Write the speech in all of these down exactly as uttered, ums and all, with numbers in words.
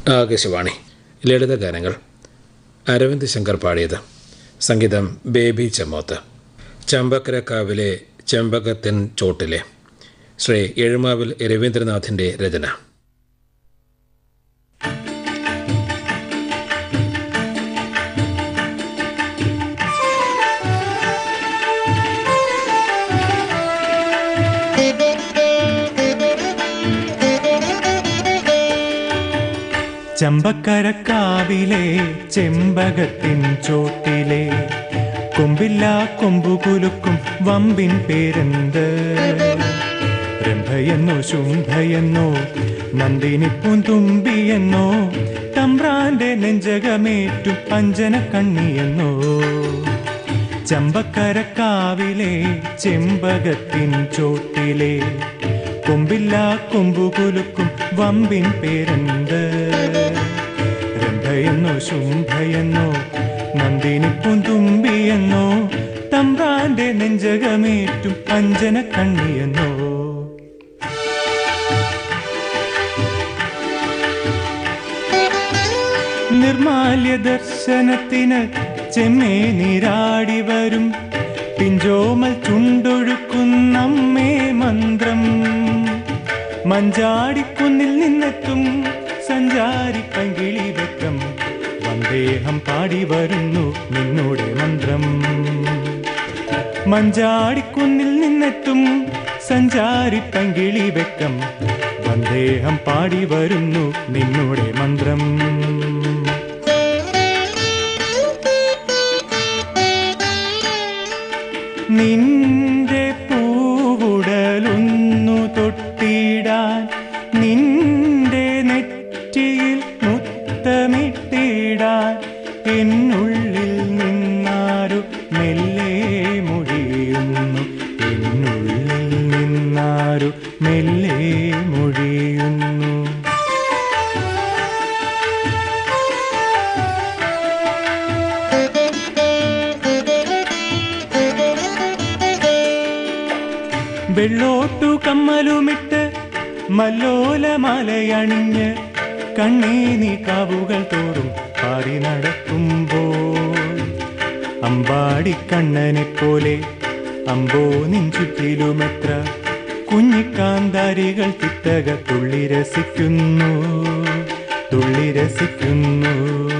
ആകാശവാണി ലളിതഗാനങ്ങൾ. അരവിന്ദ് ശങ്കർ പാടിയത്. സംഗീതം ബേബി ചമോത്ത്. ചമ്പക്കരക്കാവിലെ ചെമ്പകത്തിൻ ചോട്ടിലെ ശ്രീ എഴുമാവിൽ രവീന്ദ്രനാഥിൻ്റെ രചന. ചമ്പക്കരക്കാവിലെ ചെമ്പകത്തിൻ ചോട്ടിലെ കൊമ്പില്ല കൊമ്പു കുലുക്കും വമ്പിൻ പേരെന്ത്? രംഭയെന്നോ ശുംഭയെന്നോ നന്ദിനി പൂന്തുമ്പിയെന്നോ തമ്പ്രാന്റെ നെഞ്ചകമേറ്റു അഞ്ജന കണ്ണിയെന്നോ. ചമ്പക്കരക്കാവിലെ ചെമ്പകത്തിൻ ചോട്ടിലെ കൊമ്പില്ല കൊമ്പു കുലുക്കും വമ്പിൻ പേരെന്ത്? രംഭയെന്നോ ശുംഭയെന്നോ നന്ദിനി പൂന്തുമ്പിയെന്നോ തമ്പ്രാന്റെ നെഞ്ചകമേറ്റും അഞ്ജന കണ്ണിയെന്നോ. നിർമാല്യ ദർശനത്തിന് ചെമ്മേ നീരാടി വരും പിഞ്ചോമൽ ചുണ്ടൊഴുക്കുന്നമ്മേ മന്ത്രം. മഞ്ചാടിക്കുന്നിൽ നിന്നെത്തും സഞ്ചാരി പങ്കിളി വെക്കം വന്ദേഹം പാടി വരുന്നു നിന്നോടെ മന്ത്രം. മഞ്ചാടിക്കുന്നിൽ നിന്നെത്തും സഞ്ചാരി പങ്കിളി വെക്കം വന്ദേഹം പാടി വരുന്നു നിന്നോടെ മന്ത്രം. നിന്റെ പൂവുടലൊന്നു തൊട്ടിടാൻ നിന്റെ നെറ്റിയിൽ മുത്തമിട്ടിടാൻ എന്നുള്ളിൽ നിന്നാരു മെല്ലെ മൊഴിയുന്നു. എന്നുള്ളിൽ നിന്നാരു മെല്ലെ മൊഴിയുന്നു. വെള്ളോട്ടു കമ്മലുമിട്ട് മല്ലോല മലയണിഞ്ഞ് കണ്ണീനി കാവുകൾ തോറും പാറി നടക്കുമ്പോൾ അമ്പാടിക്കണ്ണനെ പോലെ അമ്പോ നിൻ ചുറ്റിലുമെത്ര കുഞ്ഞിക്കാന്താരികൾ തിത്തക തുള്ളി രസിക്കുന്നു തുള്ളി രസിക്കുന്നു.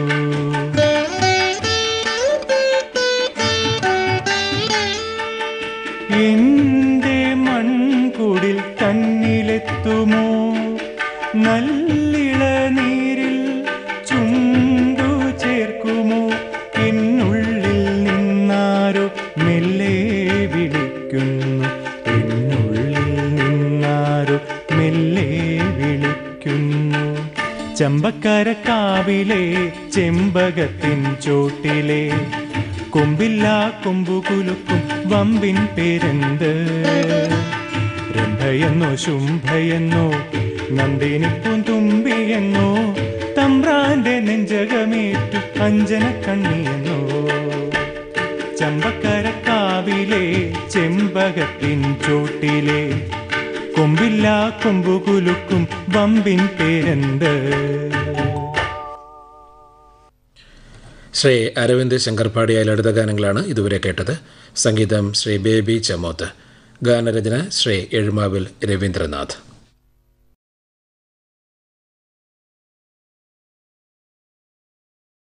എന്റെ മൺകുടിൽ തന്നിലെത്തുമോ നല്ലിള നീരിൽ ചുണ്ടു ചേർക്കുമോ? എന്നുള്ളിൽ നിന്നാരോ മെല്ലെ വിളിക്കുന്നു. എന്നുള്ളിൽ നിന്നാരോ മെല്ലെ വിളിക്കുന്നു. ചമ്പക്കരക്കാവിലെ ചെമ്പകത്തിൻ ചോട്ടിലെ കൊമ്പില്ല കൊമ്പു കുലുക്കും വമ്പിൻ പേരെന്ത്? രംഭയെന്നോ ശുംഭയെന്നോ നന്ദിനി പൂന്തുമ്പിയെന്നോ തമ്പ്രാന്റെ നെഞ്ചകമേറ്റു അഞ്ജന കണ്ണിയെന്നോ. ചമ്പക്കരക്കാവിലെ ചെമ്പകത്തിൻ ചോട്ടിലെ കൊമ്പില്ല കൊമ്പു കുലുക്കും വമ്പിൻ പേരെന്ത്? ശ്രീ അരവിന്ദ് ശങ്കർ പാടിയ ലളിതഗാനങ്ങളാണ് ഇതുവരെ കേട്ടത്. സംഗീതം ശ്രീ ബേബി ചമോത്ത്. ഗാനരചന ശ്രീ എഴുമാവിൽ രവീന്ദ്രനാഥ്.